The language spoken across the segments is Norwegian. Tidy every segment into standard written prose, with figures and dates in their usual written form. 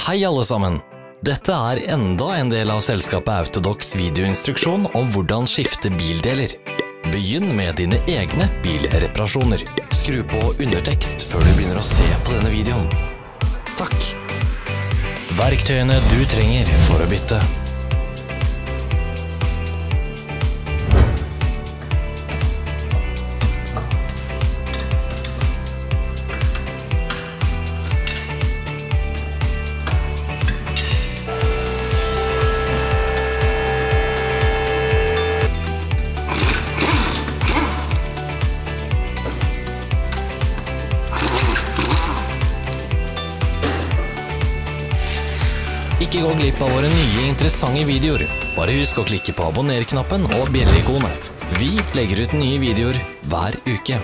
Hei alle sammen! Dette er enda en del av selskapet Autodocs videoinstruksjon om hvordan skifte bildeler. Begynn med dine egne bilreparasjoner. Skru på undertekst før du begynner å se på denne videoen. Takk! Verktøyene du trenger for å bytte. Ikke gå glipp av våre nye interessante videoer. Bare husk å klikke på abonner-knappen og bjelle-ikonet. Vi legger ut nye videoer hver uke.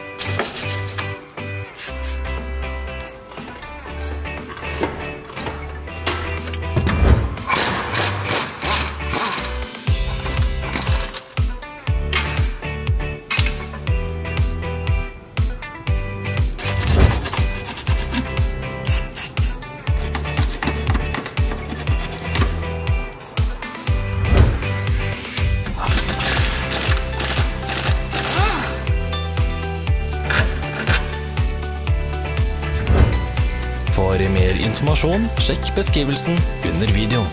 For mer informasjon, sjekk beskrivelsen under videoen.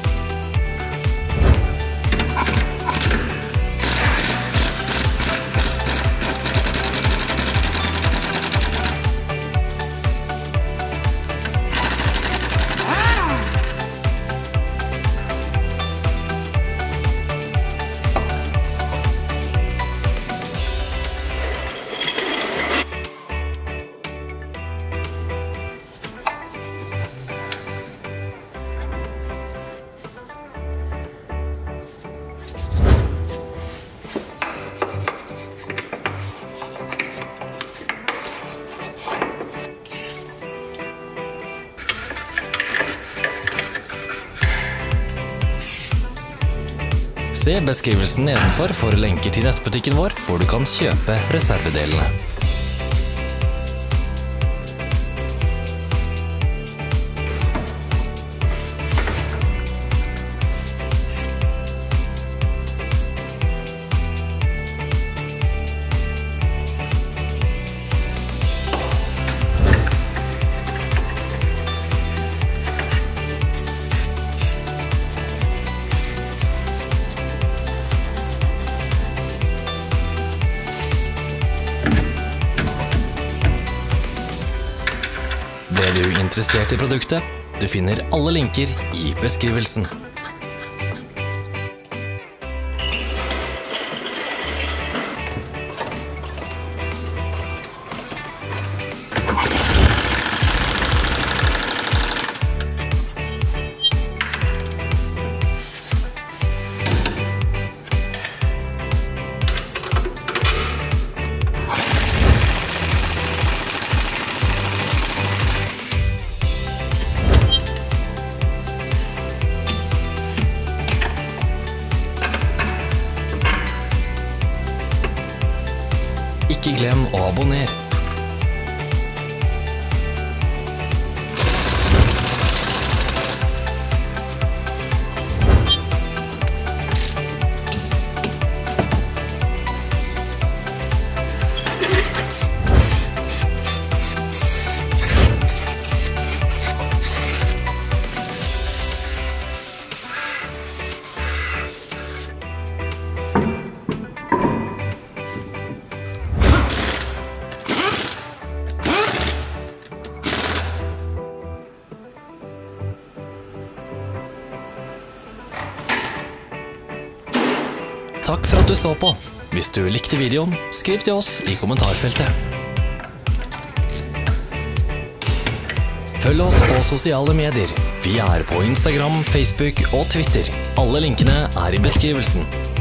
Se beskrivelsen nedenfor for lenker til nettbutikken vår, hvor du kan kjøpe reservedelene. Ble du interessert i produktet? Du finner alle linker i beskrivelsen. Ikke glem å abonnere. Takk for at du så på. Hvis du likte videoen, skriv til oss i kommentarfeltet. Følg oss på sosiale medier. Vi er på Instagram, Facebook og Twitter. Alle linkene er i beskrivelsen.